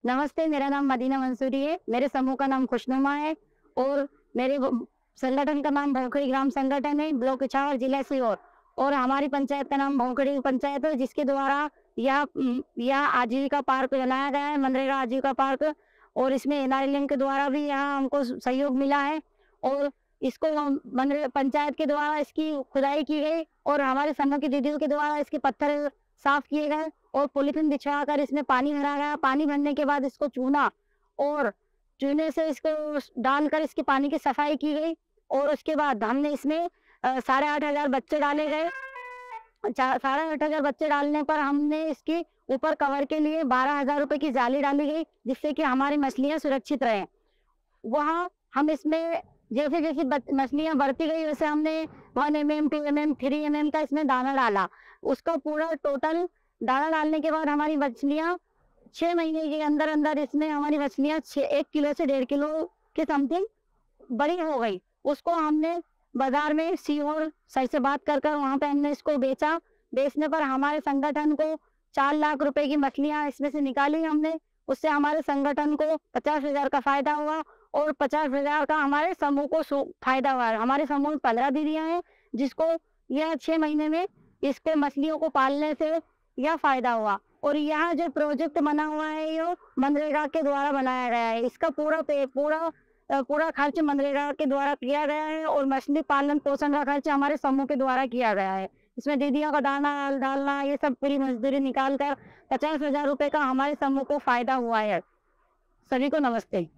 नमस्ते, मेरा नाम मदीना मंसूरी है। मेरे समूह का नाम खुशनुमा है और मेरे संगठन का नाम भोंकड़ी ग्राम संगठन है, ब्लॉक इछावर, जिला सीहोर। और हमारी पंचायत का नाम भोंकड़ी पंचायत है, जिसके द्वारा यह आजीविका पार्क बनाया गया है, मनरेगा आजीविका पार्क। और इसमें एनआरएलएम के द्वारा भी यहाँ हमको सहयोग मिला है। और इसको पंचायत के द्वारा इसकी खुदाई की गई और हमारे समूह की दीदियों के द्वारा इसके पत्थर साफ किए गए और पॉलीथीन बिछा कर इसमें पानी भरा गया। पानी भरने के बाद इसको चूना और चूने से इसको डालकर इसके पानी की सफाई की गई। और उसके बाद हमने इसमें 8,500 बच्चे डाले गए। 8,500 बच्चे डालने पर हमने इसकी ऊपर कवर के लिए 12,000 रुपए की जाली डाली गई, जिससे कि हमारी मछलियां सुरक्षित रहें। वहाँ हम इसमें जैसे जैसे मछलियां बढ़ती गई, वैसे हमने 1 mm 2 mm 3 mm का इसमें दाना डाला। उसका पूरा टोटल दाना डालने के बाद हमारी मछलियां 6 महीने के अंदर अंदर इसमें हमारी मछलियां 1 किलो से 1.5 किलो के समथिंग बड़ी हो गई। उसको हमने बाजार में सीहोर सही से बात कर कर वहाँ पे हमने इसको बेचा। बेचने पर हमारे संगठन को 4 लाख रुपए की मछलियां इसमें से निकाली हमने। उससे हमारे संगठन को 50,000 का फायदा हुआ और 50,000 का हमारे समूह को फायदा हुआ है। हमारे समूह में 15 दीदियां हैं, जिसको यह 6 महीने में इसके मछलियों को पालने से यह फायदा हुआ। और यह जो प्रोजेक्ट बना हुआ है, ये मनरेगा के द्वारा बनाया गया है। इसका पूरा खर्च मनरेगा के द्वारा किया गया है और मछली पालन पोषण का खर्च हमारे समूह के द्वारा किया गया है। इसमें दीदियों का दाना डालना, ये सब पूरी मजदूरी निकाल कर 50,000 रुपए का हमारे समूह को फायदा हुआ है। सभी को नमस्ते।